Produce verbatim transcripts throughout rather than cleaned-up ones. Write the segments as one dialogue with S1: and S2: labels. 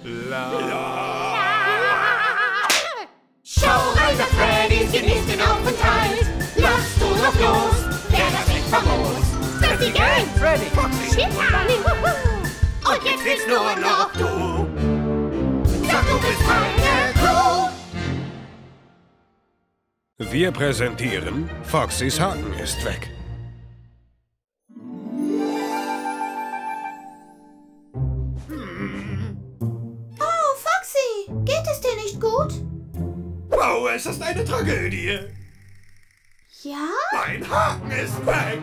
S1: Showreiter Freddys genießt den Aufenthalt. Lasst du drauf los, wer das nicht vermost. Dirty Gang,
S2: Freddy,
S1: Shit, Bunny, wuhu. Und jetzt willst nur noch du. Sag, du bist meine Crew.
S3: Wir präsentieren Foxys Haken ist weg.
S1: Oh, Foxy, geht es dir nicht gut?
S4: Wow, es ist eine Tragödie.
S1: Ja?
S4: Mein Haken ist weg.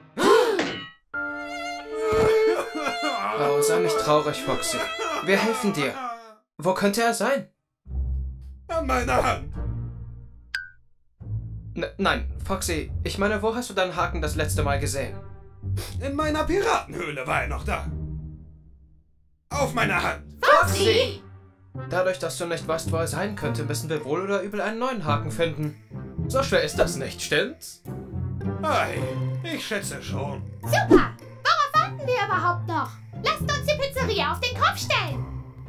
S2: Oh, sei nicht traurig, Foxy. Wir helfen dir. Wo könnte er sein?
S4: An meiner Hand.
S2: N nein, Foxy, ich meine, wo hast du deinen Haken das letzte Mal gesehen?
S4: In meiner Piratenhöhle war er noch da. Auf meiner Hand.
S1: Foxy!
S2: Dadurch, dass du nicht weißt, wo er sein könnte, müssen wir wohl oder übel einen neuen Haken finden. So schwer ist das nicht, stimmt's?
S4: Ei, ich schätze schon.
S1: Super! Worauf warten wir überhaupt noch? Lasst uns die Pizzeria auf den Kopf stellen!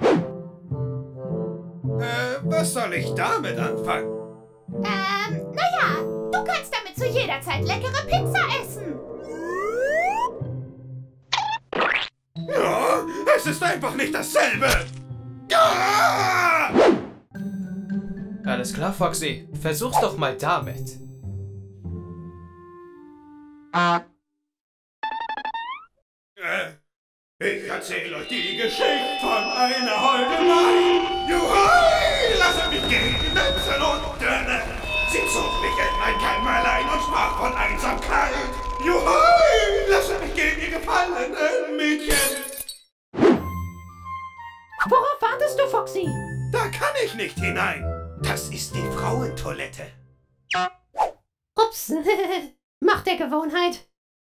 S4: Äh, was soll ich damit anfangen?
S1: Ähm, naja, du kannst damit zu jeder Zeit leckere Pizza essen.
S4: Ja, es ist einfach nicht dasselbe. Ah!
S2: Alles klar, Foxy. Versuch's doch mal damit.
S4: Äh, ich erzähle euch die Geschichte von einer holden Maid. Juhu, lasst mich gehen, Linsen und Dönne. Sie zog mich in ein Kämmerlein und sprach von Einsamkeit. Juhu, lasst mich gehen, ihr gefallenen Mädchen.
S1: Worauf wartest du, Foxy?
S4: Da kann ich nicht hinein. Das ist die Frauentoilette.
S1: Ups, Macht der Gewohnheit.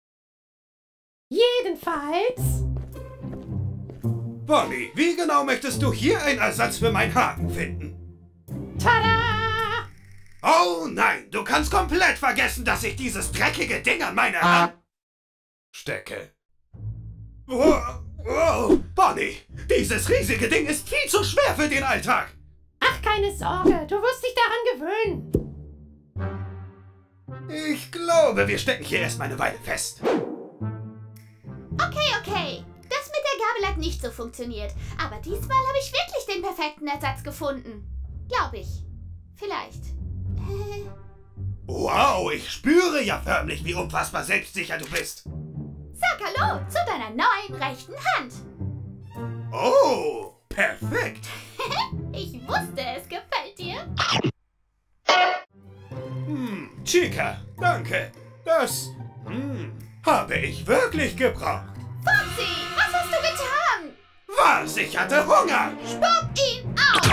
S1: Jedenfalls...
S4: Bonnie, wie genau möchtest du hier einen Ersatz für meinen Haken finden?
S1: Tada!
S4: Oh nein, du kannst komplett vergessen, dass ich dieses dreckige Ding an meine Hand stecke. Oh, oh, Bonnie, dieses riesige Ding ist viel zu schwer für den Alltag.
S1: Ach, keine Sorge, du wirst dich daran gewöhnen.
S4: Ich glaube, wir stecken hier erstmal eine Weile fest.
S1: Okay, okay. Das mit der Gabel hat nicht so funktioniert. Aber diesmal habe ich wirklich den perfekten Ersatz gefunden. Glaube ich. Vielleicht. Äh...
S4: Wow, ich spüre ja förmlich, wie unfassbar selbstsicher du bist.
S1: Sag Hallo zu deiner neuen rechten Hand.
S4: Oh, perfekt.
S1: Ich wusste, es gefällt dir.
S4: Hm, Chica, danke. Das hm, habe ich wirklich gebraucht.
S1: Foxy, was hast du getan?
S4: Was? Ich hatte Hunger.
S1: Spuck ihn aus!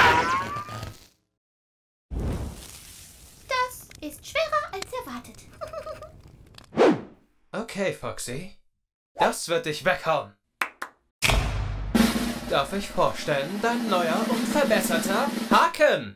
S1: Das ist schwerer als erwartet.
S2: Okay, Foxy. Das wird dich weghauen. Darf ich vorstellen, dein neuer und verbesserter Haken?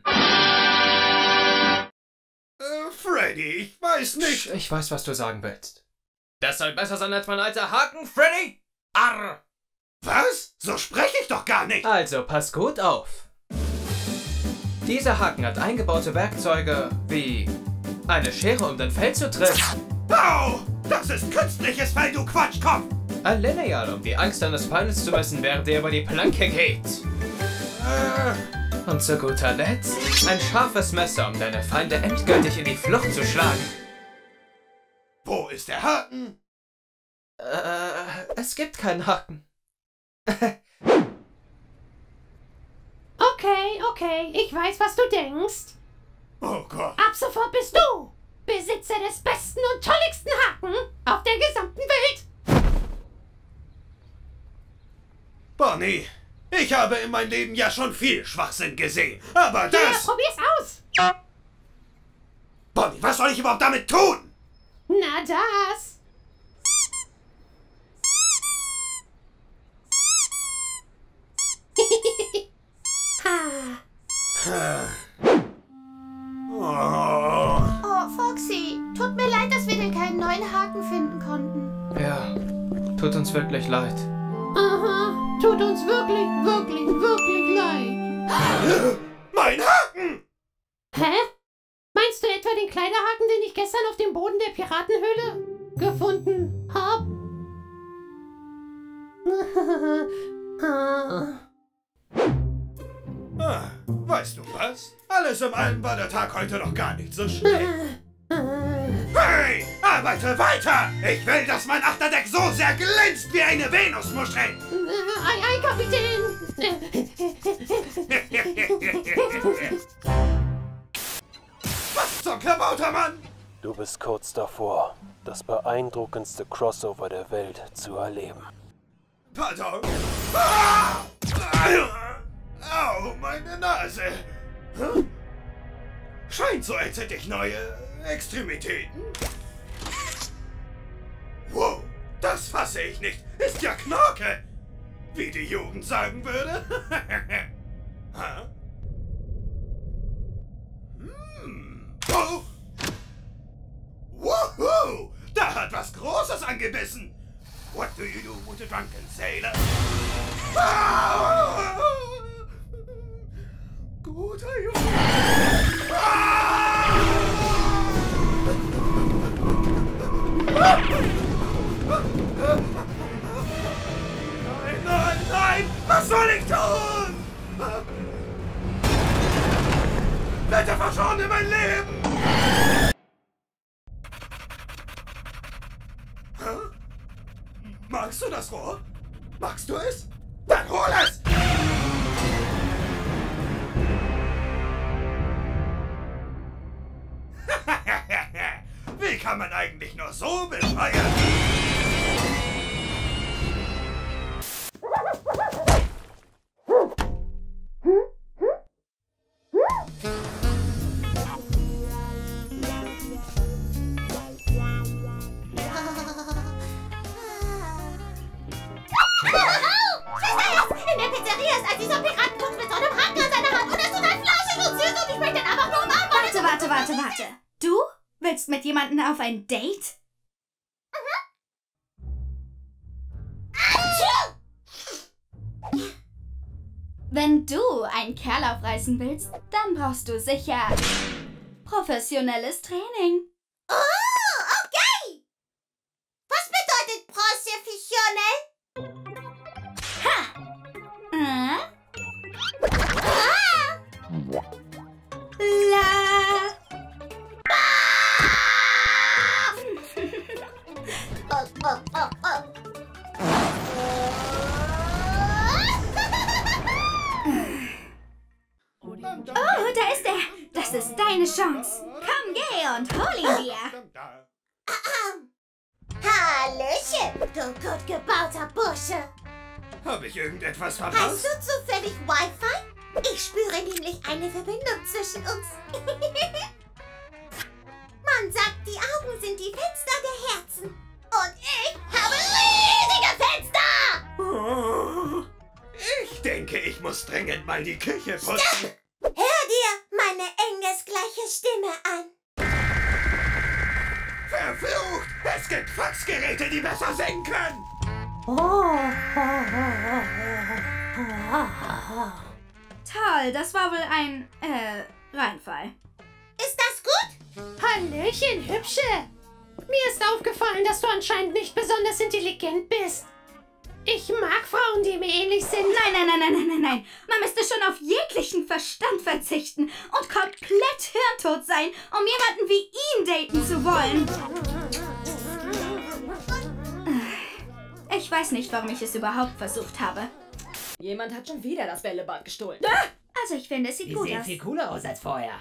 S4: Äh, Freddy, ich weiß nicht.
S2: Ich weiß, was du sagen willst. Das soll besser sein als mein alter Haken, Freddy? Arr!
S4: Was? So spreche ich doch gar nicht.
S2: Also, pass gut auf. Dieser Haken hat eingebaute Werkzeuge wie eine Schere, um dein Fell zu trennen.
S4: Au! Das ist künstliches Fell, du Quatschkopf!
S2: Ein Lineal, um die Angst deines Feindes zu messen, während er über die Planke geht.
S4: Äh,
S2: Und zu guter Letzt ein scharfes Messer, um deine Feinde endgültig in die Flucht zu schlagen.
S4: wo ist der Haken?
S2: Äh, es gibt keinen Haken.
S1: Okay, okay, ich weiß, was du denkst.
S4: Oh Gott.
S1: Ab sofort bist du Besitzer des besten und tolligsten Haken auf der gesamten Welt.
S4: Bonnie, ich habe in meinem Leben ja schon viel Schwachsinn gesehen. Aber
S1: Ja,
S4: das...
S1: probier's aus.
S4: Bonnie, was soll ich überhaupt damit tun?
S1: Na das. ha.
S4: Oh.
S1: Oh, Foxy, tut mir leid, dass wir dir keinen neuen Haken finden konnten.
S2: Ja, tut uns wirklich leid.
S1: Aha, tut uns wirklich, wirklich, wirklich
S4: Mein Haken!
S5: Hä? Meinst du etwa den Kleiderhaken, den ich gestern auf dem Boden der Piratenhöhle gefunden habe?
S4: Ah, weißt du was? Alles im allem war der Tag heute noch gar nicht so schlecht. Hey, arbeite weiter! Ich will, dass mein Achterdeck so sehr glänzt wie eine Venusmuschel!
S5: Ei, ei, Kapitän!
S4: Was zum Klabautermann?
S6: Du bist kurz davor, das beeindruckendste Crossover der Welt zu erleben.
S4: Pardon? Ah! Au, meine Nase! Hm? Scheint so, als hätte ich neue Extremitäten. Wow, das fasse ich nicht. Ist ja Knorke! Wie die Jugend sagen würde. Ha? Hm. Oh! Woohoo! Da hat was Großes angebissen! What do you do with a drunken sailor? Ah! Guter Junge! Ah! Nein, nein, nein! Was soll ich tun? Bitte verschone mein Leben! Hä? Magst du das Rohr? Magst du es? Dann hol es! Wie kann man eigentlich nur so bescheuert?
S1: In der Pizzeria ist ein dieser Piratenfuchs mit so einem Haken an seiner Hand und es tut ein flauschig und süß und ich möchte ihn einfach nur umarmen.
S7: Warte, warte, warte, warte. Du willst mit jemandem auf ein Date? Wenn du einen Kerl aufreißen willst, dann brauchst du sicher professionelles Training.
S1: Oh, okay. Was bedeutet professionell?
S7: Äh?
S1: Ah!
S7: La.
S1: Oh, oh, oh, oh.
S7: Oh, da ist er. Das ist deine Chance. Komm, geh und hol ihn dir.
S1: Hallöchen, du gut gebauter Bursche.
S4: Habe ich irgendetwas
S1: Hast
S4: verpasst?
S1: du zufällig Wi-Fi? Ich spüre nämlich eine Verbindung zwischen uns. Man sagt, die Augen sind die Fenster der Herzen. Und ich habe riesige Fenster!
S4: Oh, ich denke, ich muss dringend mal die Küche putzen.
S1: Hör dir meine engelsgleiche Stimme an.
S4: Verflucht! Es gibt Faxgeräte, die besser singen können!
S7: Toll, das war wohl ein, äh, Reinfall.
S1: Ist das gut?
S5: Hallöchen, Hübsche! Mir ist aufgefallen, dass du anscheinend nicht besonders intelligent bist. Ich mag Frauen, die mir ähnlich sind.
S7: Nein, nein, nein, nein, nein, nein, nein. Man müsste schon auf jeglichen Verstand verzichten und komplett hirntot sein, um jemanden wie ihn daten zu wollen. Ich weiß nicht, warum ich es überhaupt versucht habe.
S8: Jemand hat schon wieder das Bällebad gestohlen.
S7: Also ich finde, es sieht
S9: Die
S7: gut
S9: sehen
S7: aus.
S9: viel cooler aus als vorher.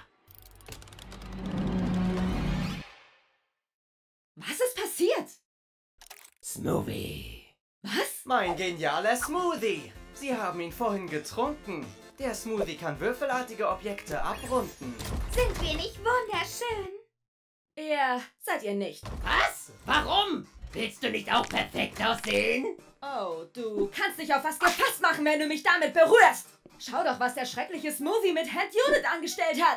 S8: Was ist passiert?
S9: Smoothie.
S8: Was?
S2: Mein genialer Smoothie. Sie haben ihn vorhin getrunken. Der Smoothie kann würfelartige Objekte abrunden.
S7: Sind wir nicht wunderschön?
S8: Ja, seid ihr nicht.
S9: Was? Warum? Willst du nicht auch perfekt aussehen?
S8: Oh, du kannst dich auf was gefasst machen, wenn du mich damit berührst. Schau doch, was der schreckliche Smoothie mit Hand Unit angestellt hat.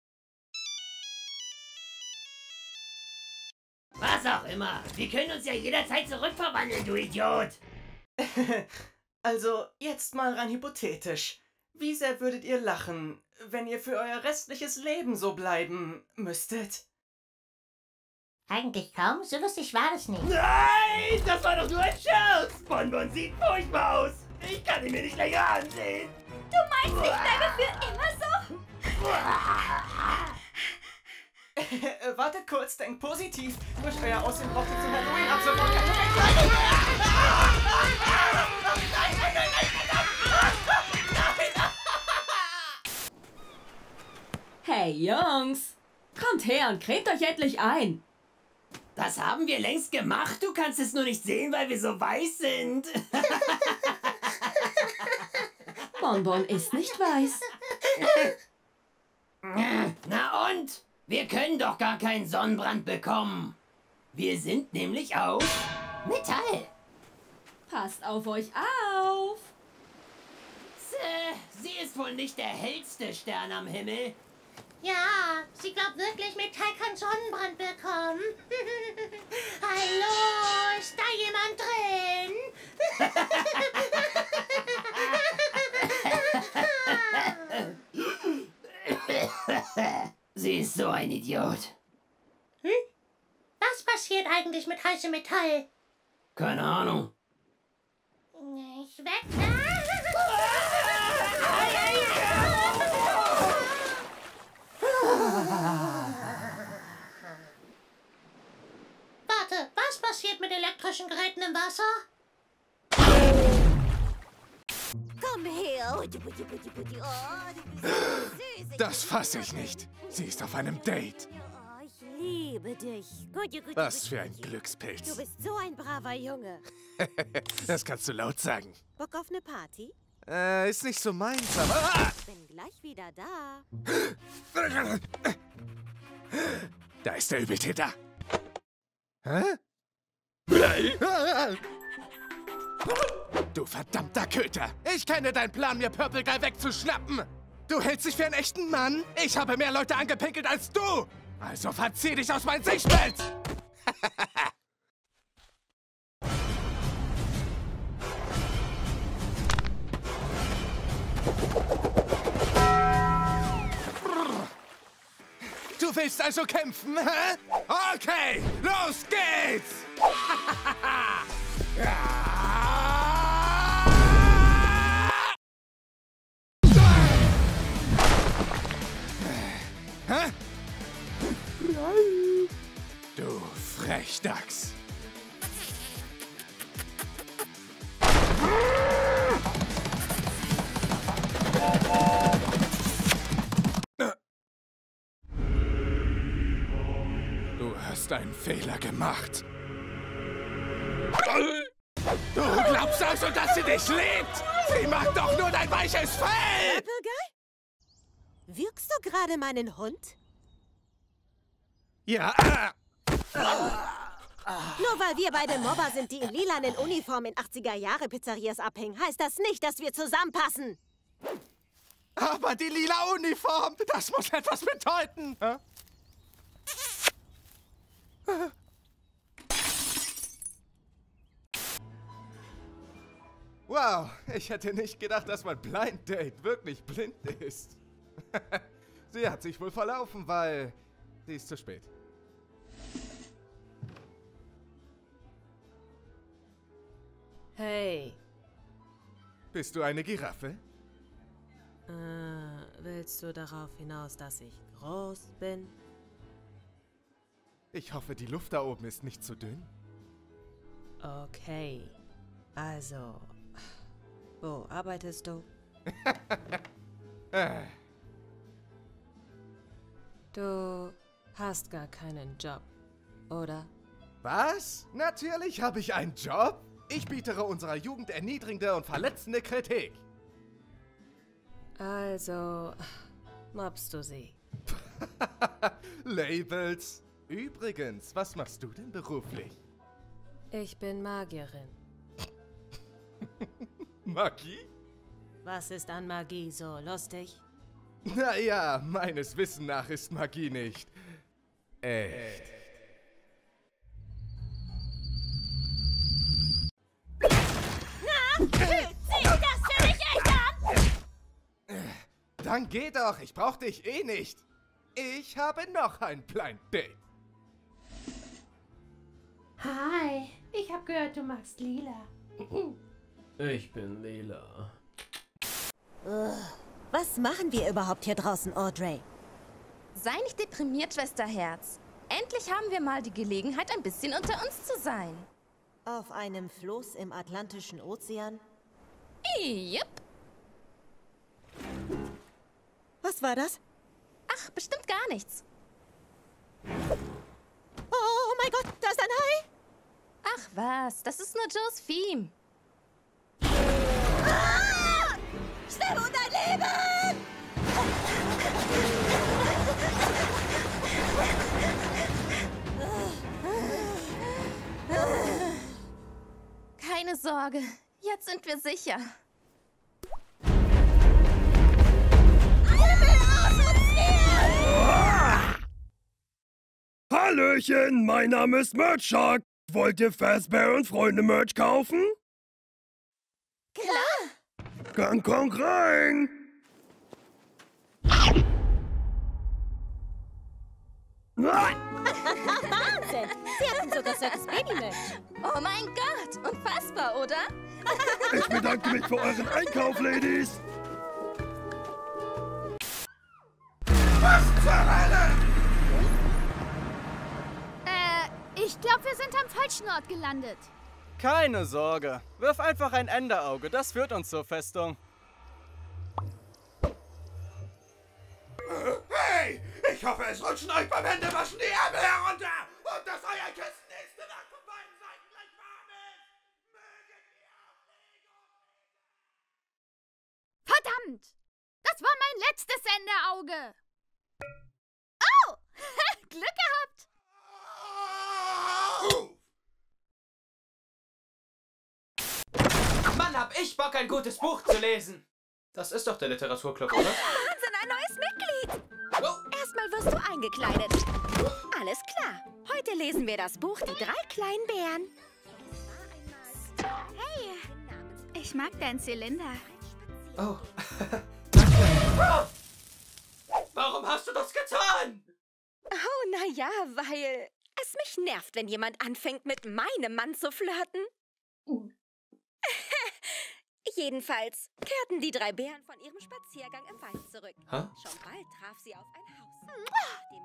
S9: Was auch immer. Wir können uns ja jederzeit zurückverwandeln, du Idiot.
S2: Also, jetzt mal rein hypothetisch. Wie sehr würdet ihr lachen, wenn ihr für euer restliches Leben so bleiben müsstet?
S10: Eigentlich kaum, so lustig war das nicht.
S9: Nein, das war doch nur ein Scherz. Bonbon sieht furchtbar aus. Ich kann ihn mir nicht länger ansehen.
S7: Du meinst, ich bleibe für immer so?
S2: äh, wartet kurz, denkt positiv. Durch euer Aussehen braucht ihr zu Halloween ab sofort keine Verkleidung. Nein, nein, nein, nein,
S8: Hey Jungs, kommt her und cremt euch endlich ein.
S9: Das haben wir längst gemacht. Du kannst es nur nicht sehen, weil wir so weiß sind.
S8: Bonbon ist nicht weiß.
S9: Na und? Wir können doch gar keinen Sonnenbrand bekommen. Wir sind nämlich aus Metall.
S8: Passt auf euch auf.
S9: Sie ist wohl nicht der hellste Stern am Himmel.
S10: Ja, sie glaubt wirklich, Metall kann Sonnenbrand bekommen. Hallo, ist da jemand
S9: drin? Sie ist so ein Idiot.
S10: Hm? Was passiert eigentlich mit heißem Metall?
S9: Keine Ahnung.
S10: Ich weg. Warte, was passiert mit elektrischen Geräten im Wasser?
S11: Komm her.
S3: Das fasse ich nicht. Sie ist auf einem Date.
S11: Oh, ich liebe dich.
S3: Was für ein Glückspilz.
S11: Du bist so ein braver Junge.
S3: Das kannst du laut sagen.
S11: Bock auf eine Party?
S3: Äh, ist nicht so meins, aber... Ah!
S11: Ich bin gleich wieder da.
S3: Da ist der Übeltäter. Hä? Du verdammter Köter! Ich kenne deinen Plan, mir Purple Guy wegzuschnappen! Du hältst dich für einen echten Mann? Ich habe mehr Leute angepinkelt als du! Also verzieh dich aus meinem Sichtfeld! Du willst also kämpfen, hä? Okay, los geht's! Hä? Du Frechdachs! Du hast einen Fehler gemacht. Du glaubst also, dass sie dich liebt? Sie mag doch nur dein weiches Fell!
S11: Purple Guy? Wirkst du gerade meinen Hund?
S3: Ja.
S11: Nur weil wir beide Mobber sind, die in lilanen Uniformen in achtziger-Jahre-Pizzerias abhängen, heißt das nicht, dass wir zusammenpassen.
S3: Aber die lila Uniform, das muss etwas bedeuten. Hä? Wow, ich hätte nicht gedacht, dass mein Blind Date wirklich blind ist. Sie hat sich wohl verlaufen, weil sie ist zu spät.
S12: Hey.
S3: Bist du eine Giraffe?
S12: Äh, willst du darauf hinaus, dass ich groß bin?
S3: Ich hoffe, die Luft da oben ist nicht zu dünn.
S12: Okay. Also, wo arbeitest du?
S3: äh.
S12: Du hast gar keinen Job, oder?
S3: Was? Natürlich habe ich einen Job. Ich bietere unserer Jugend erniedrigende und verletzende Kritik.
S12: Also, mobst du sie?
S3: Labels. Übrigens, was machst du denn beruflich?
S12: Ich bin Magierin.
S3: Magie?
S12: Was ist an Magie so lustig?
S3: Naja, meines Wissens nach ist Magie nicht echt.
S11: Na, fühlt sich das für mich echt an?
S3: Dann geh doch, ich brauch dich eh nicht. Ich habe noch ein Blind Date.
S5: Hi, ich habe gehört, du magst lila.
S6: Ich bin lila.
S11: Was machen wir überhaupt hier draußen, Audrey?
S13: Sei nicht deprimiert, Schwesterherz. Endlich haben wir mal die Gelegenheit, ein bisschen unter uns zu sein.
S11: Auf einem Floß im Atlantischen Ozean?
S13: Yep.
S11: Was war das?
S13: Ach, bestimmt gar nichts.
S11: Oh mein Gott, da ist ein Hai!
S13: Ach was, das ist nur Joes Theme.
S11: Ah! Schnell um dein Leben!
S13: Keine Sorge, jetzt sind wir sicher.
S14: Hallöchen, mein Name ist Merch Shark. Wollt ihr Fazbear und Freunde Merch kaufen?
S13: Klar!
S14: Dann komm rein!
S11: Wahnsinn! Sie hatten sogar Circus Baby Merch.
S13: Oh mein Gott, unfassbar, oder?
S14: Ich bedanke mich für euren Einkauf, Ladies.
S4: Was zur Hölle?
S1: Äh, ich glaube, wir sind am falschen Ort gelandet.
S15: Keine Sorge. Wirf einfach ein Enderauge, das führt uns zur Festung.
S4: Hey, ich hoffe, es rutschen euch beim Händewaschen die Ärmel herunter und dass euer Kissen nächste Nacht von beiden Seiten gleich warm ist. Möget ihr
S1: Verdammt! Das war mein letztes Enderauge. Oh! Glück gehabt!
S2: Mann, hab ich Bock, ein gutes Buch zu lesen. Das ist doch der Literaturclub, oder?
S16: Wahnsinn, ein neues Mitglied! Erstmal wirst du eingekleidet. Alles klar. Heute lesen wir das Buch Die drei kleinen Bären.
S1: Hey, ich mag deinen Zylinder.
S2: Oh, danke. Warum hast du das getan?
S16: Oh, naja, weil es mich nervt, wenn jemand anfängt, mit meinem Mann zu flirten. Jedenfalls kehrten die drei Bären von ihrem Spaziergang im Wald zurück.
S2: Huh?
S16: Schon bald traf sie auf ein Haus. Nachdem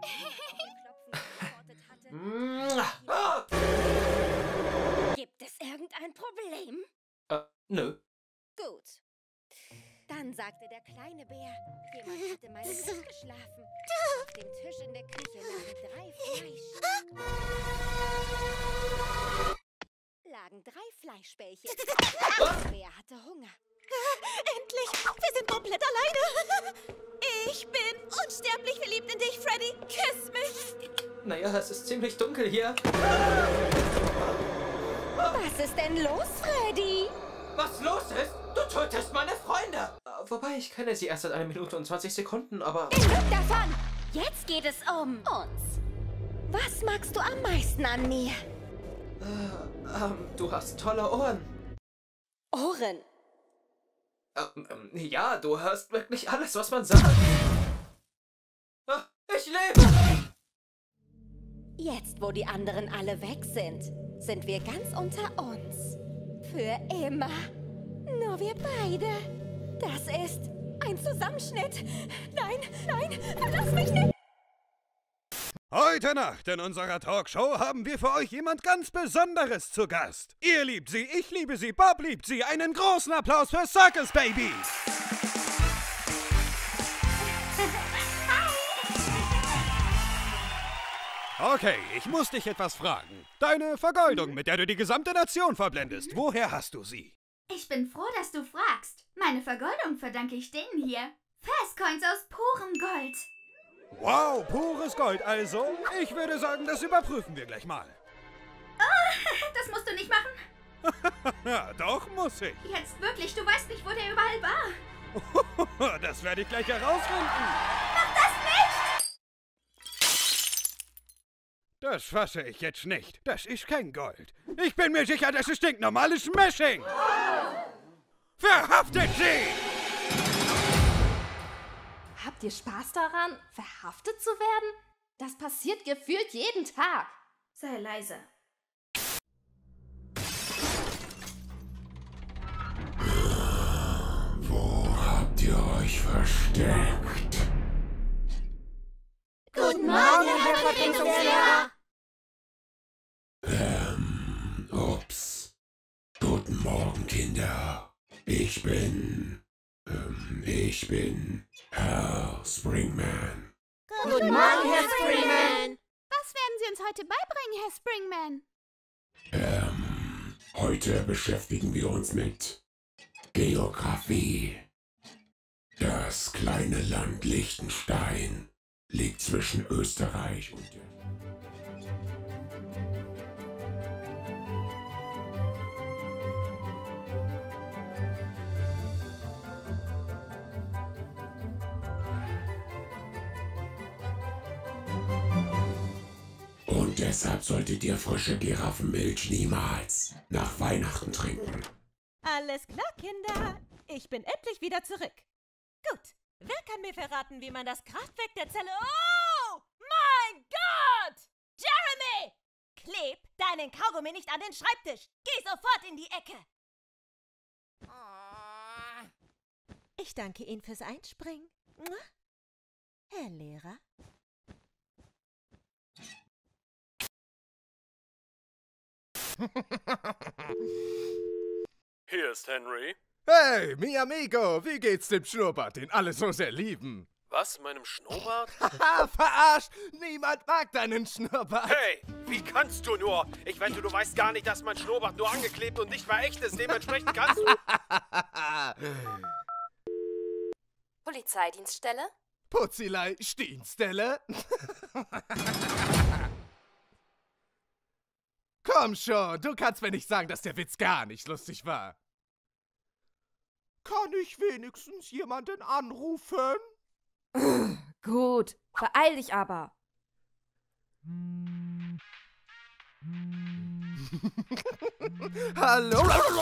S16: sie geantwortet hatte. Gibt es irgendein Problem?
S2: Äh, nö.
S16: Gut. Dann sagte der kleine Bär, jemand hatte meine Küche geschlafen. Auf dem Tisch in der Küche lagen drei Fleisch. lagen drei Fleischbällchen. Der Bär hatte Hunger.
S11: Endlich! Wir sind komplett alleine! Ich bin unsterblich verliebt in dich, Freddy! Küss mich!
S2: Naja, es ist ziemlich dunkel hier.
S16: Was ist denn los, Freddy?
S2: Was los ist? Du tötest meine Freunde! Wobei, ich kenne sie erst seit einer Minute und zwanzig Sekunden, aber...
S16: Genug davon! Jetzt geht es um uns. Was magst du am meisten an mir?
S2: Äh, ähm, du hast tolle Ohren.
S16: Ohren?
S2: Ähm, ähm, ja, du hörst wirklich alles, was man sagt. Ah, ich lebe!
S16: Jetzt, wo die anderen alle weg sind, sind wir ganz unter uns. Für immer. Nur wir beide. Das ist ein Zusammenschnitt. Nein, nein, verlass mich nicht!
S14: Heute Nacht in unserer Talkshow haben wir für euch jemand ganz Besonderes zu Gast. Ihr liebt sie, ich liebe sie, Bob liebt sie. Einen großen Applaus für Circus Baby! Okay, ich muss dich etwas fragen. Deine Vergoldung, mit der du die gesamte Nation verblendest, woher hast du sie?
S1: Ich bin froh, dass du fragst. Meine Vergoldung verdanke ich denen hier. Fastcoins aus purem Gold.
S14: Wow, pures Gold also. Ich würde sagen, das überprüfen wir gleich mal.
S1: Oh, das musst du nicht machen.
S14: Ja, doch muss ich.
S1: Jetzt wirklich, du weißt nicht, wo der überall war.
S14: Das werde ich gleich herausfinden.
S1: Mach das nicht!
S14: Das fasse ich jetzt nicht. Das ist kein Gold. Ich bin mir sicher, das ist stinknormales Smashing. Verhaftet sie!
S13: Habt ihr Spaß daran, verhaftet zu werden? Das passiert gefühlt jeden Tag.
S7: Sei leise.
S4: Wo habt ihr euch versteckt?
S11: Guten Morgen, Herr Vertretungslehrer.
S4: Ähm, ups. Guten Morgen, Kinder. Ich bin... Ähm, ich bin Herr Springman.
S11: Guten Morgen, Herr Springman.
S1: Was werden Sie uns heute beibringen, Herr Springman?
S4: Ähm, heute beschäftigen wir uns mit Geografie. Das kleine Land Liechtenstein liegt zwischen Österreich und der... Und deshalb solltet ihr frische Giraffenmilch niemals nach Weihnachten trinken.
S16: Alles klar, Kinder. Ich bin endlich wieder zurück. Gut. Wer kann mir verraten, wie man das Kraftwerk der Zelle... Oh! Mein Gott! Jeremy! Kleb deinen Kaugummi nicht an den Schreibtisch. Geh sofort in die Ecke. Ich danke Ihnen fürs Einspringen. Herr Lehrer.
S6: Hier ist Henry.
S3: Hey, mi amigo, wie geht's dem Schnurrbart, den alle so sehr lieben?
S6: Was, meinem Schnurrbart?
S3: Haha, verarscht! Niemand mag deinen Schnurrbart!
S6: Hey, wie kannst du nur? Ich wette, du weißt gar nicht, dass mein Schnurrbart nur angeklebt und nicht mal echt ist. Dementsprechend kannst du...
S13: Polizeidienststelle?
S3: Putzilei Stienstelle? Komm schon, du kannst mir nicht sagen, dass der Witz gar nicht lustig war. Kann ich wenigstens jemanden anrufen?
S8: Gut, beeil dich aber.
S3: Hallo?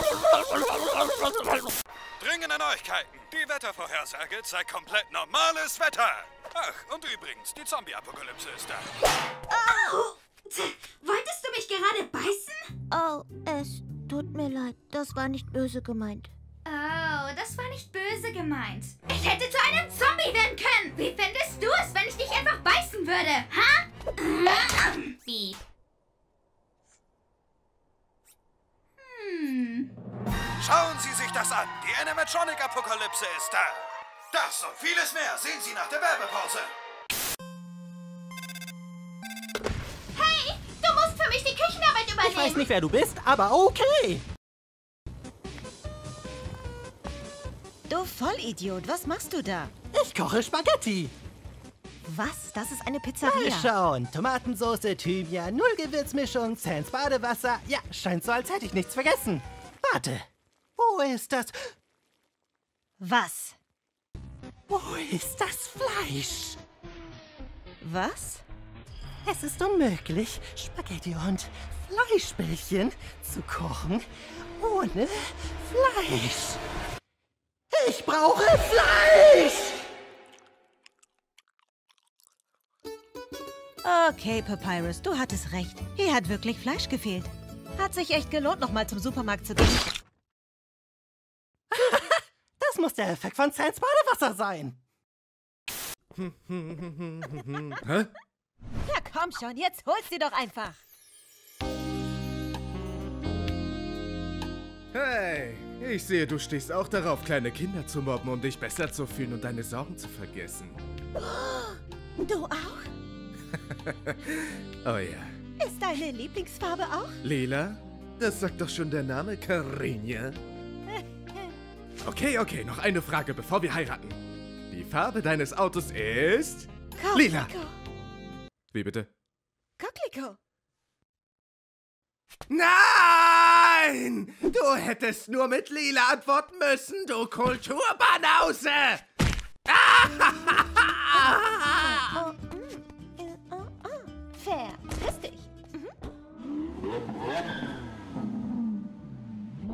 S14: Dringende Neuigkeiten. Die Wettervorhersage zeigt komplett normales Wetter. Ach, und übrigens, die Zombie-Apokalypse ist da.
S11: Au! Wolltest du mich gerade beißen?
S17: Oh, es tut mir leid. Das war nicht böse gemeint.
S1: Oh, das war nicht böse gemeint. Ich hätte zu einem Zombie werden können. Wie findest du es, wenn ich dich einfach beißen würde? Ha? Piep. Hm.
S14: Schauen Sie sich das an. Die Animatronic-Apokalypse ist da. Das und vieles mehr sehen Sie nach der Werbepause.
S1: Hey, du musst für mich die Küchenarbeit übernehmen.
S18: Ich weiß nicht, wer du bist, aber okay.
S16: Du Vollidiot, was machst du da?
S18: Ich koche Spaghetti.
S16: Was? Das ist eine Pizzeria.
S18: Mal schauen. Tomatensauce, Thymian, Null-Gewürzmischung, Sans Badewasser. Ja, scheint so, als hätte ich nichts vergessen. Warte, wo ist das?
S16: Was?
S18: Wo ist das Fleisch?
S16: Was?
S18: Es ist unmöglich, Spaghetti und Fleischbällchen zu kochen ohne Fleisch. Ich brauche Fleisch!
S16: Okay, Papyrus, du hattest recht. Hier hat wirklich Fleisch gefehlt. Hat sich echt gelohnt, nochmal zum Supermarkt zu gehen.
S18: Das muss der Effekt von Sans Badewasser sein.
S3: Hä?
S16: Ja, komm schon, jetzt hol's dir doch einfach.
S3: Hey, ich sehe, du stehst auch darauf, kleine Kinder zu mobben, um dich besser zu fühlen und deine Sorgen zu vergessen.
S16: Oh, du auch?
S3: Oh ja.
S16: Ist deine Lieblingsfarbe auch?
S3: Lila? Das sagt doch schon der Name Karinja. Okay, okay, noch eine Frage, bevor wir heiraten. Die Farbe deines Autos ist...
S16: Coquelicot.
S3: Lila. Wie bitte?
S16: Coquelicot.
S3: Nein! Du hättest nur mit Lila antworten müssen, du Kulturbanause!
S16: Oh, mm, oh, oh. Verpiss dich.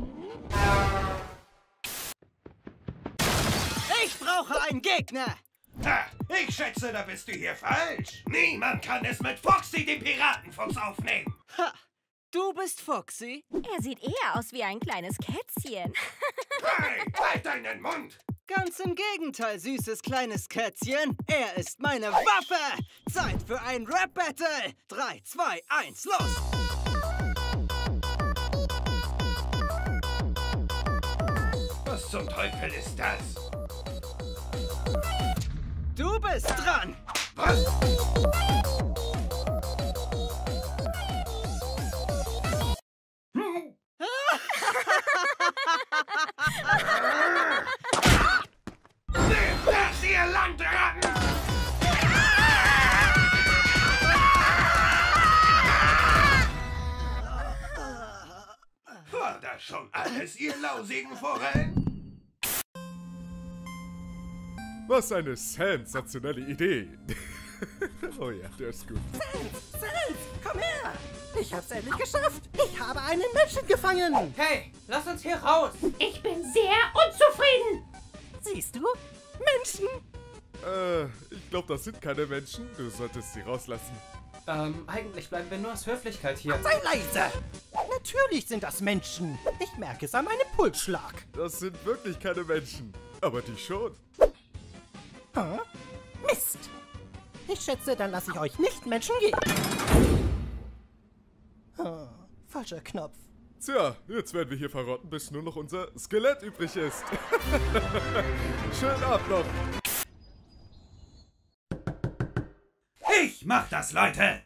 S18: Ich brauche einen Gegner.
S4: Ha, ich schätze, da bist du hier falsch. Niemand kann es mit Foxy, dem Piratenfuchs, aufnehmen.
S19: Ha, du bist Foxy?
S16: Er sieht eher aus wie ein kleines Kätzchen.
S4: Hey, halt deinen Mund!
S19: Ganz im Gegenteil, süßes kleines Kätzchen. Er ist meine Waffe. Zeit für ein Rap-Battle. drei, zwei, eins, los!
S4: Was zum Teufel ist das?
S19: Du bist dran!
S4: Was? Nehmt das, ihr Landratten! War das schon alles, ihr lausigen Forellen?
S3: Was eine sensationelle Idee. Oh ja, der ist gut.
S18: Sans, Sans, komm her! Ich hab's endlich geschafft! Ich habe einen Menschen gefangen!
S2: Hey, lass uns hier raus!
S5: Ich bin sehr unzufrieden!
S18: Siehst du? Menschen!
S3: Äh, ich glaube, das sind keine Menschen. Du solltest sie rauslassen.
S2: Ähm, eigentlich bleiben wir nur aus Höflichkeit hier.
S18: Sei leise! Natürlich sind das Menschen. Ich merke es an meinem Pulsschlag.
S3: Das sind wirklich keine Menschen. Aber die schon.
S18: Hä? Mist! Ich schätze, dann lasse ich euch nicht Menschen gehen. Oh, falscher Knopf.
S3: Tja, jetzt werden wir hier verrotten, bis nur noch unser Skelett übrig ist. Schönen Abend noch.
S4: Ich mach das, Leute!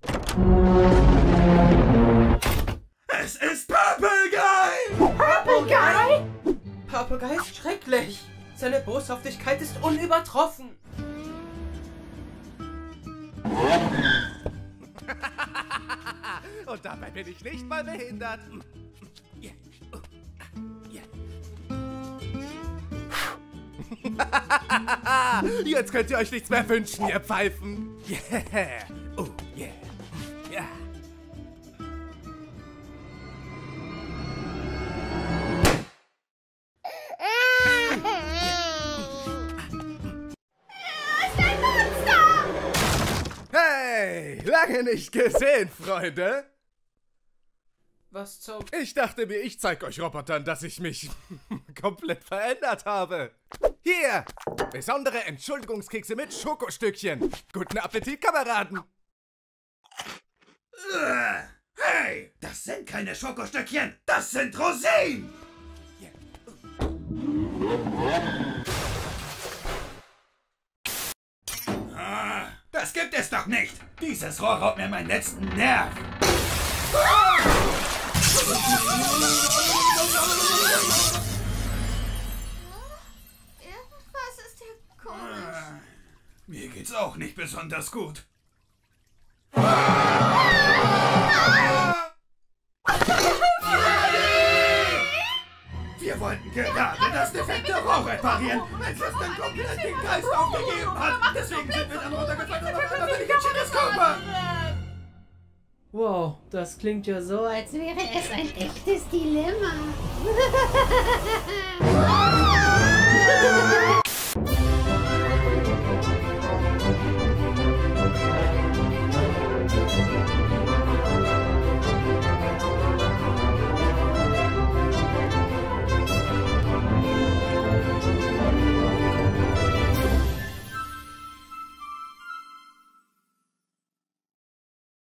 S4: Es ist Purple Guy!
S2: Purple Guy? Purple Guy ist schrecklich. Seine Boshaftigkeit ist unübertroffen.
S3: Und dabei bin ich nicht mal behindert. Jetzt könnt ihr euch nichts mehr wünschen, ihr Pfeifen. Yeah. Oh, yeah. Ja. Hey, lange nicht gesehen, Freunde.
S2: Was zum...
S3: Ich dachte mir, ich zeig euch Robotern, dass ich mich komplett verändert habe. Hier, besondere Entschuldigungskekse mit Schokostückchen. Guten Appetit, Kameraden.
S4: Hey, das sind keine Schokostückchen, das sind Rosinen. Ah, das gibt es doch nicht. Dieses Rohr raubt mir meinen letzten Nerv.
S1: Irgendwas ist hier komisch.
S4: Mir geht's auch nicht besonders gut. Wir wollten gerade das defekte Rohr reparieren, als es dann komplett den Geist aufgegeben hat. Deswegen sind wir dann runtergefallen und auf einmal bin ich ein Chinescoper.
S5: Wow, das klingt ja so, als wäre es ein echtes Dilemma.